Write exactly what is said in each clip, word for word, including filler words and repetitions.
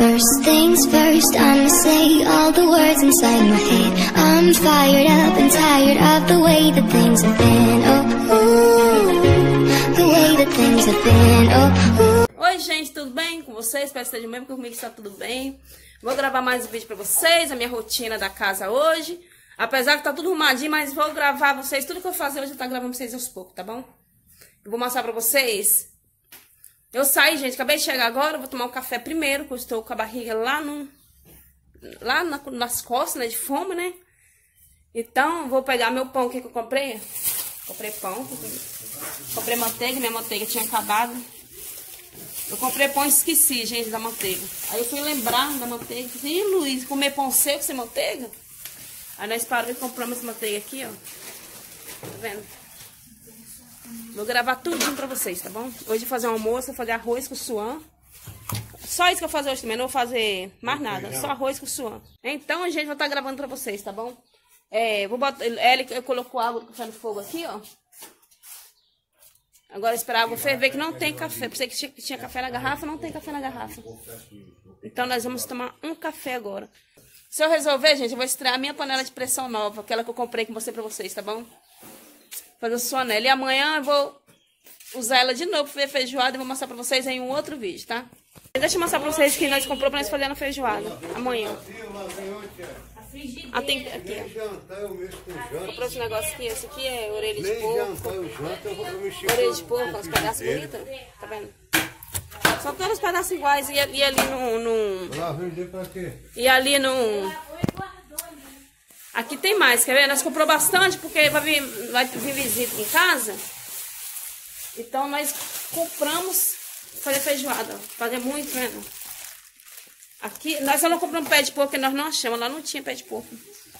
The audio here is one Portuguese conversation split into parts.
First things first, I'ma say all the words inside my head. I'm fired up and tired of the way that things have been. Oh, ooh, the way that things have been. Oh, ooh. Oi, gente, tudo bem com vocês? Espero que estejam bem, porque comigo está tudo bem. Vou gravar mais um vídeo pra vocês, a minha rotina da casa hoje. Apesar que tá tudo arrumadinho, mas vou gravar vocês. Tudo que eu fazer hoje eu tá gravando pra vocês aos poucos, tá bom? Eu vou mostrar pra vocês. Eu saí, gente, acabei de chegar agora, vou tomar um café primeiro, porque eu estou com a barriga lá no... Lá na, nas costas, né, de fome, né? Então, vou pegar meu pão que eu comprei. Comprei pão, comprei manteiga, minha manteiga tinha acabado. Eu comprei pão e esqueci, gente, da manteiga. Aí eu fui lembrar da manteiga. Falei, ih, Luiz, comer pão seco sem manteiga? Aí nós paramos e compramos essa manteiga aqui, ó. Tá vendo? Vou gravar tudinho pra vocês, tá bom? Hoje vou fazer um almoço, vou fazer arroz com suã. Só isso que eu vou fazer hoje também, não vou fazer mais nada. Só arroz com suã. Então, a gente vai estar gravando pra vocês, tá bom? É, vou botar... Ele colocou água do café no fogo aqui, ó. Agora esperar a água ferver, que não tem café. Pensei que tinha, que tinha café na garrafa, não tem café na garrafa. Então, nós vamos tomar um café agora. Se eu resolver, gente, eu vou estrear a minha panela de pressão nova, aquela que eu comprei com você pra vocês, tá bom? Fazer o suanela. E amanhã eu vou usar ela de novo pra fazer feijoada e vou mostrar pra vocês em um outro vídeo, tá? Deixa eu mostrar pra vocês que nós compramos pra nós fazer na feijoada. Amanhã. Ah, tem aqui, ó. Comprou esse negócio aqui. Esse aqui é orelha de porco. Orelha de porco, uns pedaços bonitos. Tá vendo? São todos os pedaços iguais. E, e ali no... no... E ali no... Aqui tem mais, quer ver? Nós compramos bastante porque vai vir, vai vir visita em casa. Então nós compramos fazer feijoada. Fazer muito, vendo? Aqui, nós só não compramos pé de porco porque nós não achamos. Lá não tinha pé de porco.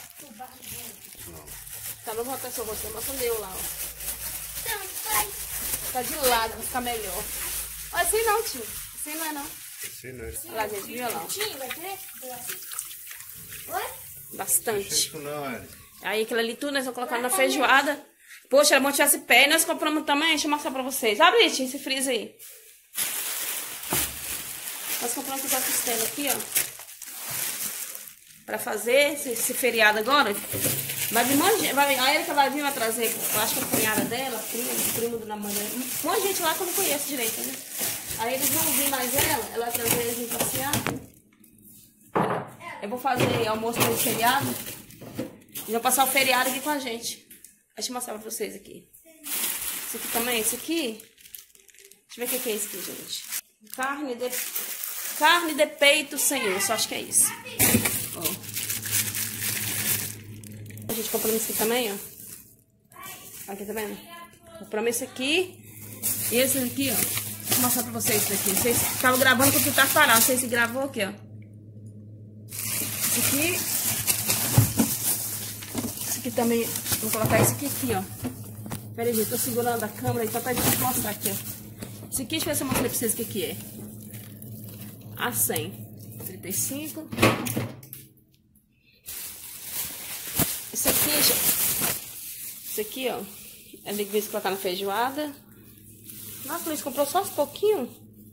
Tá, não vou botar seu rosto, mas deu lá, ó. Tá de lado, vai ficar melhor. Olha, assim não, tio. Assim não é não. Assim não é. Olha lá, gente, viu lá? Bastante. Aí aquilo ali tudo nós vamos colocar na feijoada. Poxa, era bom tivesse pé. Nós compramos também, deixa eu mostrar pra vocês. Abre, esse freezer aí. Nós compramos essa costela aqui, ó. Pra fazer esse, esse feriado agora. Vai vir um monte de gente. Vai, a Erika vai vir, vai trazer, eu acho que a cunhada dela, primo, primo do namorado. Um monte de gente lá que eu não conheço direito, né? Aí eles vão vir mais ela, ela vai trazer eles vir passear. Eu vou fazer almoço pelo feriado. E vou passar o feriado aqui com a gente. Deixa eu mostrar pra vocês aqui. Esse aqui também, esse aqui. Deixa eu ver o que é isso aqui, gente. Carne de... Carne de peito sem osso, acho que é isso. Ó. A gente comprou esse aqui também, ó. Aqui, tá vendo? Compramos esse aqui. E esse aqui, ó. Vou mostrar pra vocês isso aqui. Vocês estavam gravando quando tá parado. Não sei se gravou aqui, ó. Esse aqui. Esse aqui também. Vou colocar esse aqui, aqui, ó. Pera aí, gente. Tô segurando a câmera, então tá difícil mostrar aqui, ó. Esse aqui, deixa eu ver se eu mostrei pra vocês o que que é. A cem. trinta e cinco. Esse aqui, gente. Esse aqui, ó. É de vez colocar na feijoada. Nossa, o Luiz comprou só uns pouquinhos.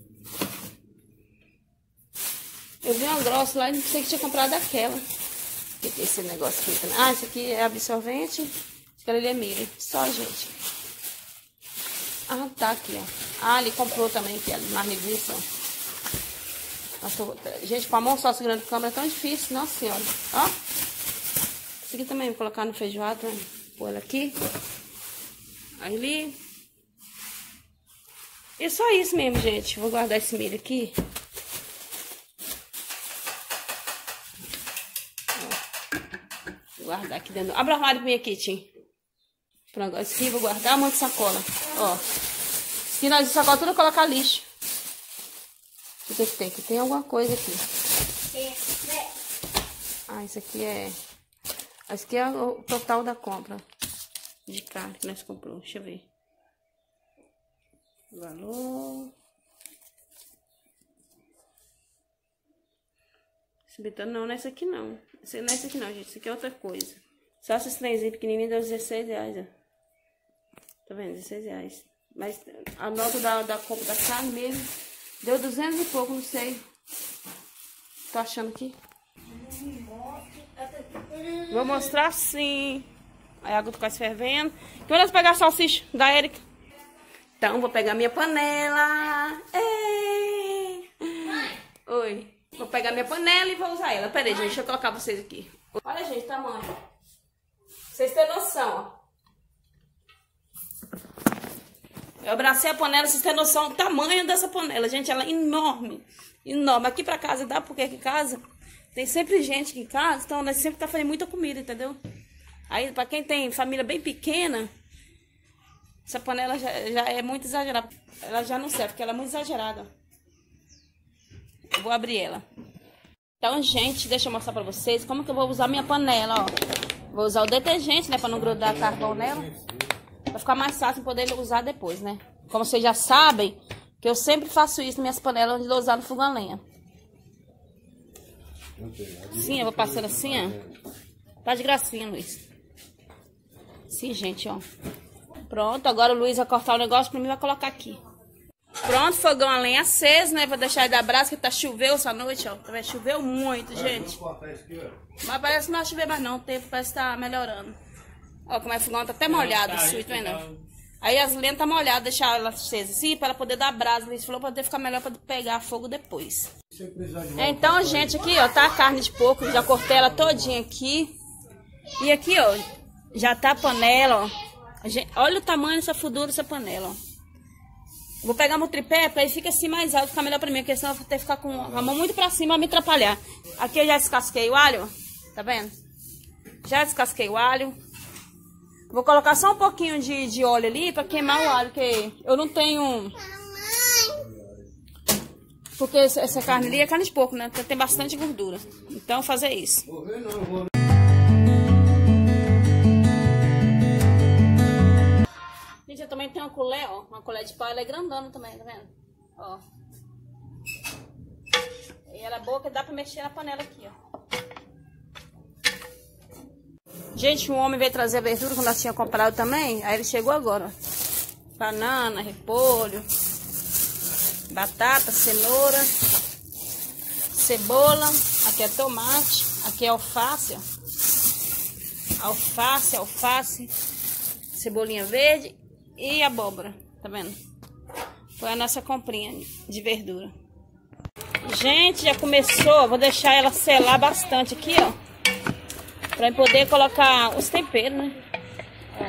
Eu vi uma grossa lá e não sei que tinha comprado aquela. O que é esse negócio aqui também? Ah, esse aqui é absorvente. Esse ali é milho. Só, gente. Ah, tá aqui, ó. Ah, ele comprou também aqui, mais linguiça, ó. Nossa, gente, com a mão só segurando a câmera é tão difícil. Nossa senhora. Ó. Esse aqui também, vou colocar no feijoada. Né? Pôr ela aqui. Ali. E só isso mesmo, gente. Vou guardar esse milho aqui. Vou guardar aqui dentro. Abre o armário pra mim aqui, Tim. Pronto, esse aqui vou guardar um monte de sacola. Ó. Se nós de sacola tudo colocar lixo. O que que tem? Que tem alguma coisa aqui. Ah, isso aqui é... Esse aqui é o total da compra de carne que nós compramos. Deixa eu ver. Valor. Esse betão não, não é esse aqui não. Esse, não é esse aqui não, gente. Isso aqui é outra coisa. Só esses trenzinhos pequenininhos deu dezesseis reais, ó. Tá vendo? dezesseis reais. Mas a nota da, da compra da carne mesmo deu duzentos e pouco, não sei. tô achando aqui. Vou mostrar sim. Aí a água tá quase fervendo. Então nós pegar a salsicha da Érica. Então vou pegar minha panela. Ei. Oi. Vou pegar minha panela e vou usar ela. Pera aí, gente, deixa eu colocar vocês aqui. Olha, gente, tamanho. Vocês têm noção, ó. Eu abracei a panela, vocês têm noção do tamanho dessa panela. Gente, ela é enorme. Enorme. Aqui pra casa dá, porque aqui em casa tem sempre gente aqui em casa. Então nós sempre tá fazendo muita comida, entendeu? Aí pra quem tem família bem pequena, essa panela já, já é muito exagerada. Ela já não serve, porque ela é muito exagerada. Eu vou abrir ela. Então, gente, deixa eu mostrar pra vocês como que eu vou usar minha panela, ó. Vou usar o detergente, né, pra não grudar carvão nela. Vai ficar mais fácil poder usar depois, né? Como vocês já sabem, que eu sempre faço isso nas minhas panelas antes de usar no fogão a lenha. Sim, eu vou passando assim, ó. Tá de gracinha, Luiz. Sim, gente, ó. Pronto, agora o Luiz vai cortar o negócio pra mim e vai colocar aqui. Pronto, fogão a lenha aceso, né? Vou deixar ele dar brasa, que tá choveu essa noite, ó. Choveu muito, gente. Mas parece que não vai chover mais não, o tempo parece que tá melhorando. Ó, como é que o fogão tá até molhado, assim, tá vendo? Aí as lenhas tá molhadas, deixar ela acesa assim, pra ela poder dar brasa. Luiz falou pra poder ficar melhor pra pegar fogo depois. É, então, gente, aqui, ó, tá a carne de porco, já cortei ela todinha aqui. E aqui, ó, já tá a panela, ó. Gente, olha o tamanho dessa fudura dessa panela, ó. Vou pegar meu tripé pra ele ficar assim mais alto, ficar melhor pra mim, porque senão eu vou ter que ficar com a mão muito pra cima, vai me atrapalhar. Aqui eu já descasquei o alho, ó. Tá vendo? Já descasquei o alho. Vou colocar só um pouquinho de, de óleo ali pra queimar o alho, porque eu não tenho... Porque essa carne ali é carne de porco, né? Tem bastante gordura. Então, fazer isso. Gente, eu também tenho uma colher, ó. Uma colher de pau, ela é grandona também, tá vendo? Ó. E ela é boa, que dá pra mexer na panela aqui, ó. Gente, um homem veio trazer a verdura que nós tínhamos comprado também. Aí ele chegou agora, ó. Banana, repolho, batata, cenoura, cebola. Aqui é tomate. Aqui é alface, ó. Alface, alface, cebolinha verde e abóbora. Tá vendo? Foi a nossa comprinha de verdura. Gente, já começou. Vou deixar ela selar bastante aqui, ó. Pra poder colocar os temperos, né? É.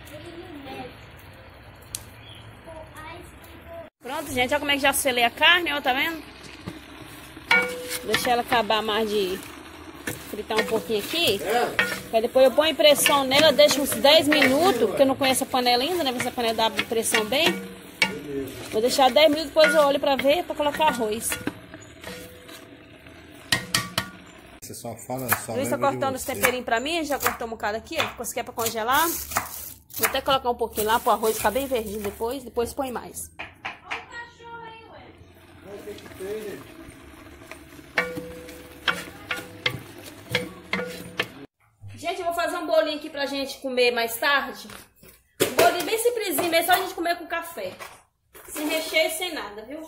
Pronto, gente. Olha como é que já selei a carne, ó. Tá vendo? Deixar ela acabar mais de fritar um pouquinho aqui. Aí depois eu ponho pressão nela, deixo uns dez minutos, porque eu não conheço a panela ainda, né? Essa panela dá pressão bem. Vou deixar dez minutos, depois eu olho pra ver, pra colocar arroz. Você só fala, só Luiz tá cortando os temperinhos pra mim, já cortou um bocado aqui, ó. Isso aqui é pra congelar. Vou até colocar um pouquinho lá pro arroz ficar bem verdinho depois, depois põe mais. Gente, eu vou fazer um bolinho aqui pra gente comer mais tarde. Um bolinho bem simplesinho, mesmo só a gente comer com café. Sem recheio, sem nada, viu?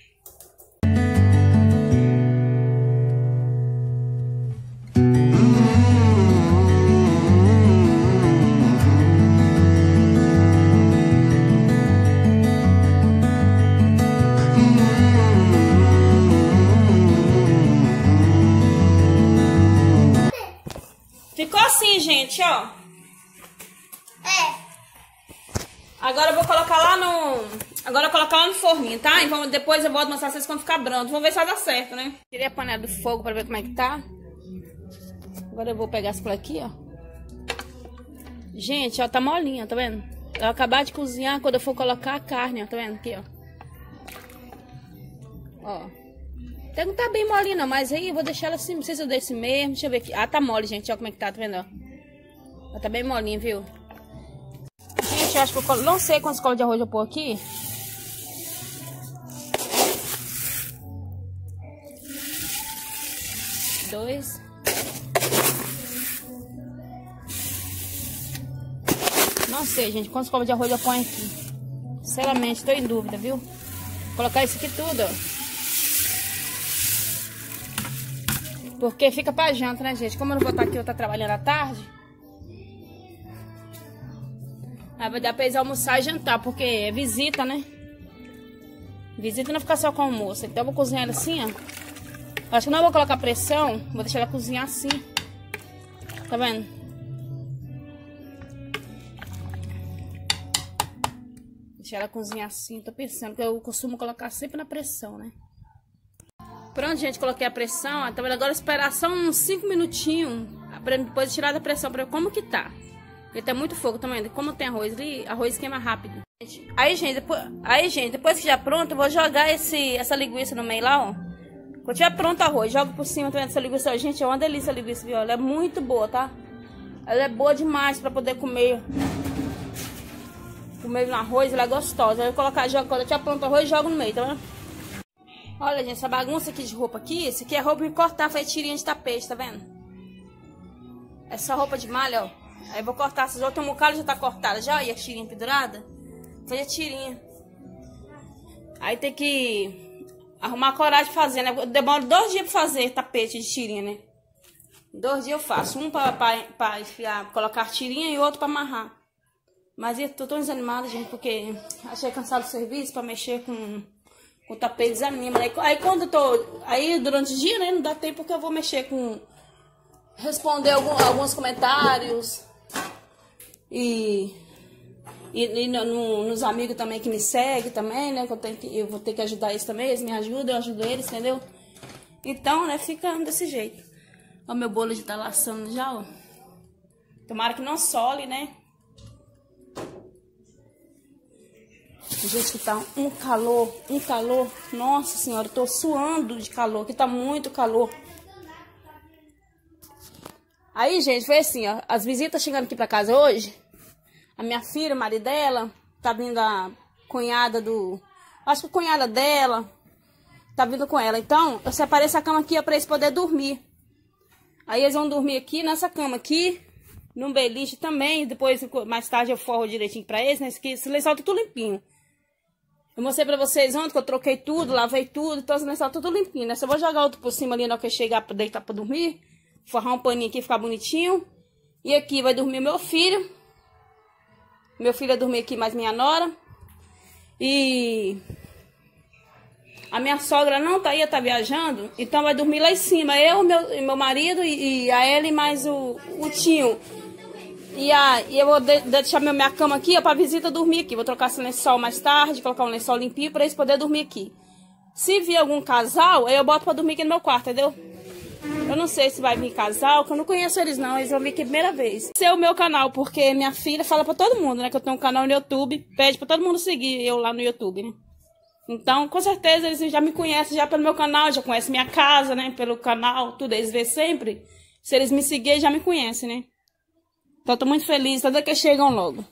Ficou assim, gente, ó. É. Agora eu vou colocar lá no... Agora eu vou colocar lá no forninho, tá? Então depois eu volto mostrar pra vocês quando ficar branco. Vamos ver se vai dar certo, né? Tirei a panela do fogo pra ver como é que tá. Agora eu vou pegar essa por aqui, ó. Gente, ó, tá molinha, tá vendo? Eu vou acabar de cozinhar quando eu for colocar a carne, ó. Tá vendo aqui, ó. Ó. Até não tá bem molinha não, mas aí eu vou deixar ela assim, não sei se eu deixo mesmo, deixa eu ver aqui. Ah, tá mole, gente, ó como é que tá, tá vendo, ó. Ela tá bem molinha, viu? Gente, eu acho que eu colo... não sei quantos colos de arroz eu pôr aqui. Dois. Não sei, gente, quantos colos de arroz eu ponho aqui. Sinceramente, tô em dúvida, viu? Vou colocar isso aqui tudo, ó. Porque fica pra janta, né, gente? Como eu não vou estar aqui, eu vou estar trabalhando à tarde. Aí vai dar pra eles almoçar e jantar, porque é visita, né? Visita não fica só com o almoço. Então eu vou cozinhar ela assim, ó. Acho que não vou colocar pressão, vou deixar ela cozinhar assim. Tá vendo? Deixar ela cozinhar assim, tô pensando que eu costumo colocar sempre na pressão, né? Pronto, gente, coloquei a pressão. Então agora esperar só uns cinco minutinhos pra depois tirar da pressão pra ver como que tá. Porque tá muito fogo também. Como tem arroz ali, arroz queima rápido. Aí, gente, depois, aí, gente, depois que já pronto, eu vou jogar esse, essa linguiça no meio lá, ó. Quando tiver pronto o arroz, jogo por cima também dessa linguiça. Gente, é uma delícia a linguiça, viu? Ela é muito boa, tá? Ela é boa demais pra poder comer. Comer no arroz, ela é gostosa. Eu vou colocar, jogo, quando tiver pronto o arroz, jogo no meio, tá vendo? Olha, gente, essa bagunça aqui de roupa aqui, isso aqui é roupa de cortar, faz tirinha de tapete, tá vendo? Essa roupa de malha, ó. Aí eu vou cortar essas outras, um bocado já tá cortada já, e a tirinha pendurada. Faz a tirinha. Aí tem que arrumar a coragem de fazer, né? Demora dois dias pra fazer tapete de tirinha, né? Dois dias eu faço. Um pra, pra, pra enfiar, colocar tirinha e outro pra amarrar. Mas eu tô tão desanimada, gente, porque achei cansado do serviço pra mexer com, com tapete, desanima. Aí, aí quando eu tô... Aí durante o dia, né? Não dá tempo porque eu vou mexer com... Responder algum, alguns comentários. E... E, e no, nos amigos também que me seguem também, né? Que eu, tenho que, eu vou ter que ajudar eles também. Eles me ajudam, eu ajudo eles, entendeu? Então, né? Fica desse jeito. Ó, meu bolo já tá laçando já, ó. Tomara que não sole, né? Gente, que tá um calor, um calor. Nossa senhora, eu tô suando de calor, que tá muito calor. Aí, gente, foi assim, ó. As visitas chegando aqui pra casa hoje. A minha filha, o marido dela, tá vindo a cunhada do... Acho que a cunhada dela tá vindo com ela. Então, eu separei essa cama aqui ó, pra eles poderem dormir. Aí eles vão dormir aqui, nessa cama aqui, num beliche também. Depois, mais tarde, eu forro direitinho pra eles, né? Esse lençol tá tudo limpinho. Eu mostrei pra vocês ontem que eu troquei tudo, lavei tudo. Então, esse lençol tá tudo limpinho, né? Só vou jogar outro por cima ali na hora que eu chegar pra deitar pra dormir. Forrar um paninho aqui, ficar bonitinho. E aqui vai dormir meu filho. Meu filho vai dormir aqui mais minha nora. E a minha sogra não tá aí, tá viajando. Então vai dormir lá em cima. Eu, meu, meu marido e, e a Ela e mais o, o tio. E, a, e eu vou de, deixar minha, minha cama aqui ó, pra visita dormir aqui. Vou trocar esse lençol mais tarde, colocar um lençol limpinho pra eles poderem dormir aqui. Se vir algum casal, aí eu boto pra dormir aqui no meu quarto, entendeu? Eu não sei se vai vir casal, que eu não conheço eles não, eles vão vir aqui a primeira vez. Esse é o meu canal, porque minha filha fala pra todo mundo, né, que eu tenho um canal no YouTube, pede pra todo mundo seguir eu lá no YouTube, né. Então, com certeza, eles já me conhecem já pelo meu canal, já conhecem minha casa, né, pelo canal, tudo, eles vêem sempre. Se eles me seguirem, já me conhecem, né. Então, eu tô muito feliz, toda vez que chegam logo.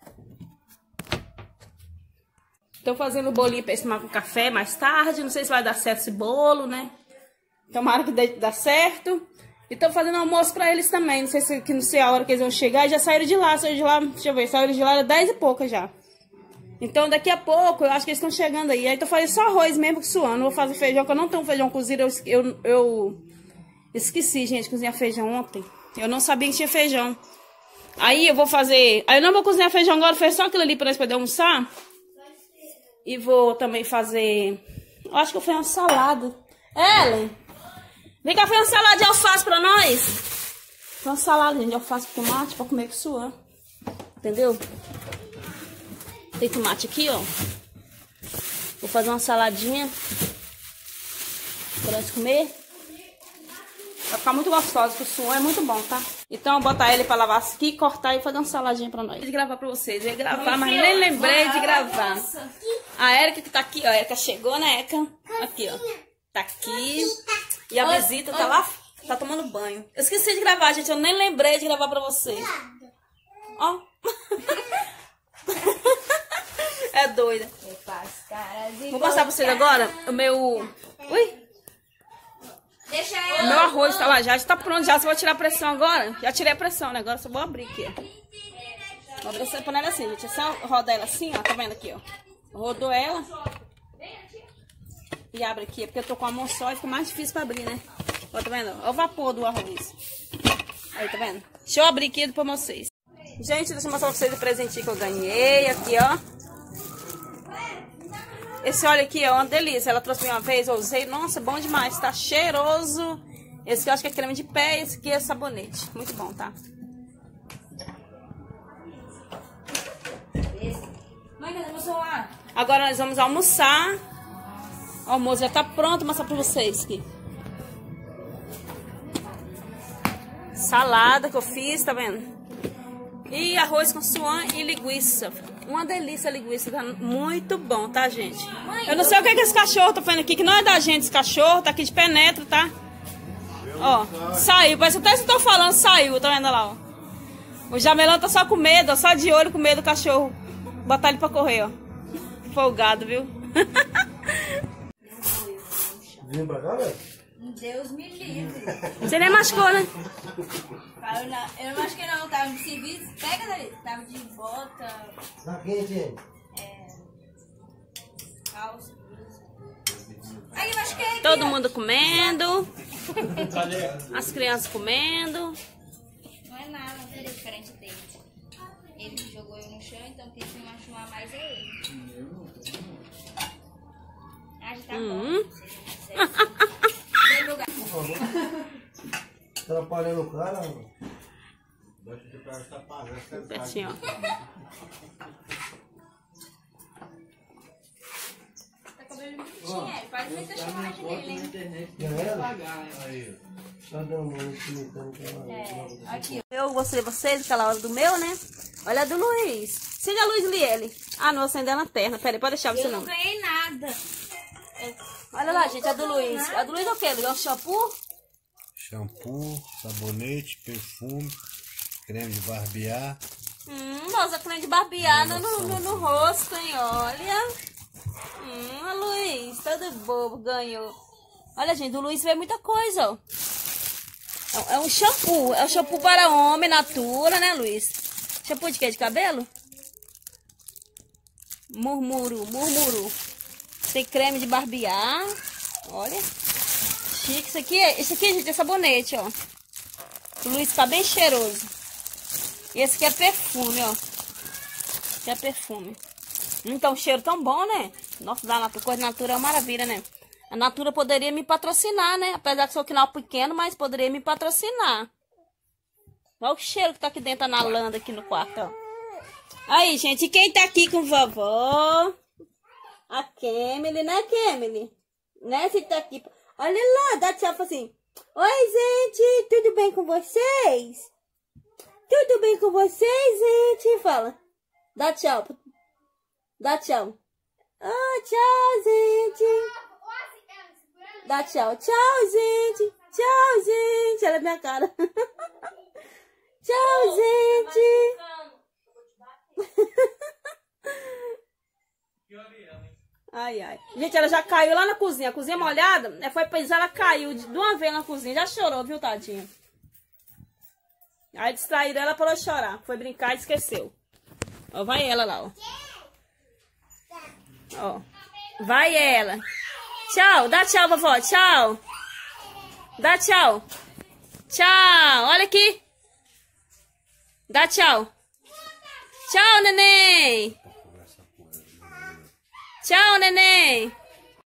Tô fazendo o bolinho pra eles tomar com café mais tarde, não sei se vai dar certo esse bolo, né. Tomara que dê certo. E tô fazendo almoço pra eles também. Não sei se que não sei a hora que eles vão chegar. Já saíram de lá. Saíram de lá. Deixa eu ver. Saíram de lá era dez e pouca já. Então daqui a pouco eu acho que eles estão chegando aí. Aí tô fazendo só arroz mesmo que suando. Não vou fazer feijão, que eu não tenho feijão cozido. Eu, eu, eu esqueci, gente, de cozinhar feijão ontem. Eu não sabia que tinha feijão. Aí eu vou fazer. Aí eu não vou cozinhar feijão agora. Foi só aquilo ali pra nós poder almoçar. E vou também fazer. Eu acho que eu fiz uma salada. Ellen! Vem cá, faz uma salada de alface pra nós. Faz uma salada, gente, de alface com tomate pra comer com suã. Entendeu? Tem tomate aqui, ó. Vou fazer uma saladinha pra nós comer. Vai ficar muito gostoso, porque o suã é muito bom, tá? Então, eu vou botar ele pra lavar aqui, cortar e fazer uma saladinha pra nós. De gravar pra vocês. Eu ia gravar, mas nem lembrei de gravar. A Erika que tá aqui, ó. A Erika chegou, né, Erika? Aqui, ó. Tá aqui. E a visita tá lá, tá tomando banho. Eu esqueci de gravar, gente. Eu nem lembrei de gravar pra vocês. Ó. É doida. Vou passar pra vocês agora o meu... Ui. Deixa O meu arroz tá lá já. Já tá pronto já. Só vou tirar a pressão agora. Já tirei a pressão, né? Agora só vou abrir aqui, ó. Vou abrir essa panela assim, gente. É só rodar ela assim, ó. Tá vendo aqui, ó. Rodou ela. E abre aqui, porque eu tô com a mão só e fica mais difícil pra abrir, né? Ó, tá vendo? Olha o vapor do arroz. Aí, tá vendo? Deixa eu abrir aqui pra vocês. Gente, deixa eu mostrar pra vocês o presentinho que eu ganhei. Aqui, ó. Esse óleo aqui é uma delícia. Ela trouxe uma vez, eu usei. Nossa, bom demais. Tá cheiroso. Esse aqui eu acho que é creme de pé. Esse aqui é sabonete. Muito bom, tá? Mãe, cadê meu celular? Agora nós vamos almoçar. O almoço já tá pronto. Vou mostrar pra vocês aqui. Salada que eu fiz, tá vendo? E arroz com suã e linguiça. Uma delícia a linguiça, tá muito bom, tá, gente? Eu não sei o que, é que esse cachorro tá fazendo aqui, que não é da gente esse cachorro, tá aqui de penetra, tá? Ó, saiu, parece até se eu tô falando, saiu, tá vendo lá, ó? O Jamelão tá só com medo, ó, só de olho com medo do cachorro. Botar ele pra correr, ó. Folgado, viu? Vim pra cá, velho? Deus me livre. Você nem machucou, né? Eu não, eu não acho que não, tava de serviço. Pega dali. Tava de bota, Tá quente, hein? calça, blusa. Ai, eu machuquei aqui. Todo ó. mundo comendo. As crianças comendo. Não é nada, não é diferente dele. Ele jogou eu no chão, então quem se machucar mais é ele. Ah, já tá Hum. bom. Vem meu gato. Atrapalhando o cara. Pertinho, ó. Tá cabelo bonitinho, é. Faz muita chamagem dele, hein? E ela? Tá dando um imitando que ela. É, aqui, ó. Eu mostrei vocês aquela hora do meu, né? Olha a do Luiz. Acende a luz, Liele. Ah, não, acender a lanterna. Pera aí, pode deixar você Eu não. não ganhei nada. Olha lá, gente, a do Luiz. A do Luiz é o quê? Luiz? É um shampoo? Shampoo, sabonete, perfume, creme de barbear. Hum, nossa, creme de barbear no, no, no rosto, hein? Olha. Hum, a Luiz, todo bobo, ganhou. Olha, gente, do Luiz veio muita coisa, ó. É, é um shampoo. É um shampoo para homem, natura, né, Luiz? Shampoo de quê? De cabelo? Murmuru, murmuru. Tem creme de barbear. Olha. Chique. Isso aqui, é, isso aqui, gente, é sabonete, ó. O Luiz fica bem cheiroso. E esse aqui é perfume, ó. Esse aqui é perfume. Então, cheiro tão bom, né? Nossa, da Natura, coisa Natura é uma maravilha, né? A Natura poderia me patrocinar, né? Apesar que sou canal pequeno, mas poderia me patrocinar. Olha o cheiro que tá aqui dentro, na landa, aqui no quarto, ó. Aí, gente, quem tá aqui com vovó? A Kemily, né, Kemily? Né, você tá aqui. Olha lá, dá tchau, fala assim. Oi, gente, tudo bem com vocês? Tudo bem com vocês, gente? Fala. Dá tchau. Dá tchau. Ah, tchau, gente. Dá tchau. Tchau, gente. Tchau, gente. Olha a minha cara. Tchau, gente. Ai, ai. Gente, ela já caiu lá na cozinha. A cozinha molhada. Foi pisar, ela caiu de uma vez na cozinha. Já chorou, viu, tadinha? Aí distraíram ela para ela chorar. Foi brincar e esqueceu. Ó, vai ela lá, ó. Ó. Vai ela. Tchau. Dá tchau, vovó. Tchau. Dá tchau. Tchau. Olha aqui. Dá tchau. Tchau, neném. Tchau, neném.